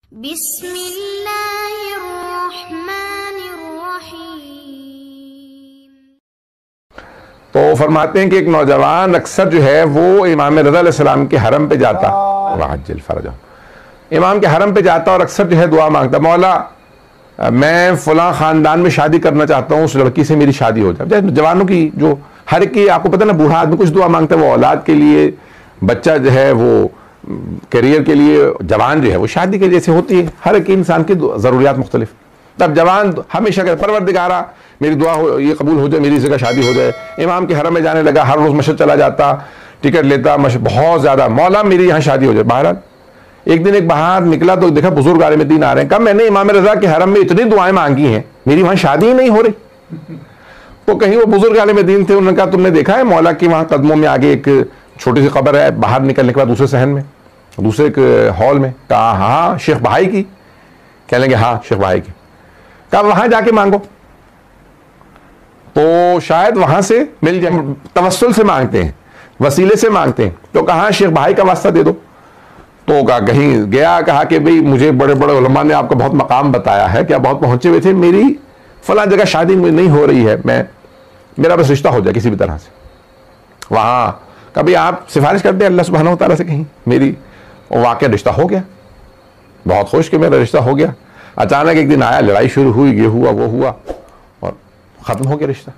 बिस्मिल्लाहिर्रहमानिर्रहीम। तो फरमाते हैं कि एक नौजवान अक्सर जो है वो इमाम रज़ा अलैहिस्सलाम के हरम पे जाता, वाजिल फरजा, इमाम के हरम पे जाता और अक्सर जो है दुआ मांगता, मौला मैं फलां ख़ानदान में शादी करना चाहता हूँ, उस लड़की से मेरी शादी हो जाए। जवानों की जो हर एक की, आपको पता ना, बूढ़ा आदमी कुछ दुआ मांगता है, वो औलाद के लिए, बच्चा जो है वो करियर के लिए, जवान जो है वो शादी के जैसे होती है। हर एक इंसान की ज़रूरियात मुख्तलिफ। तब जवान हमेशा कहता, परवरदिगारा मेरी दुआ हो, ये कबूल हो जाए, मेरी जगह शादी हो जाए। इमाम के हरम में जाने लगा, हर रोज़ मस्जिद चला जाता, टिकट लेता, बहुत ज़्यादा, मौला मेरी यहाँ शादी हो जाए। बहरहाल एक दिन एक बाहर निकला तो देखा बुजुर्ग आलिम दीन आ रहे हैं। कहा मैंने इमाम रज़ा के हरम में इतनी दुआएं मांगी हैं, मेरी वहाँ शादी ही नहीं हो रही। तो कहीं वो बुजुर्ग आलिम दीन थे, उन्होंने कहा तुमने देखा है मौला की वहाँ कदमों में आगे एक छोटी सी कब्र है, बाहर निकलने के बाद दूसरे सहन में, दूसरे एक हॉल में। कहा हाँ शेख भाई की। कह लेंगे हाँ शेख भाई की। कहा वहां जाके मांगो तो शायद वहां से मिल जाए। तवस्सुल से मांगते हैं, वसीले से मांगते हैं। तो कहा शेख भाई का वास्ता दे दो। तो कहा कहीं गया, कहा कि भाई मुझे बड़े बड़े उलमा ने आपका बहुत मकाम बताया है, क्या बहुत पहुंचे हुए थे, मेरी फला जगह शादी नहीं हो रही है, मेरा बस रिश्ता हो जाए किसी भी तरह से। वहां कभी आप सिफारिश करते हैं अल्लाह सुब्हानहू तआला से कहीं मेरी, और वाकई रिश्ता हो गया, बहुत खुश कि मेरा रिश्ता हो गया। अचानक एक दिन आया, लड़ाई शुरू हुई, ये हुआ वो हुआ और खत्म हो गया रिश्ता।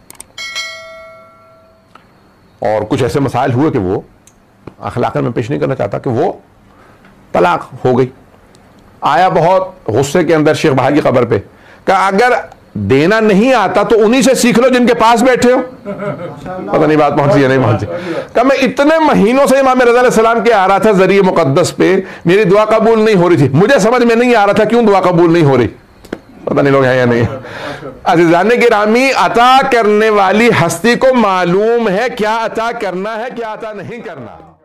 और कुछ ऐसे मसाइल हुए कि वो अखलाकन में पेश नहीं करना चाहता, कि वो तलाक हो गई। आया बहुत गुस्से के अंदर शेख भाई की कब्र पे, कहा अगर देना नहीं आता तो उन्हीं से सीख लो जिनके पास बैठे हो। पता नहीं बात पहुंची या नहीं पहुंची। कहा मैं इतने महीनों से इमाम रज़ा अलैहिस्सलाम के आ रहा था जरिए मुकद्दस पे, मेरी दुआ कबूल नहीं हो रही थी, मुझे समझ में नहीं आ रहा था क्यों दुआ कबूल नहीं हो रही। पता नहीं लोग हैं या नहीं। अज़ीज़ाने गिरामी, अता करने वाली हस्ती को मालूम है क्या अता करना है, क्या अता नहीं करना।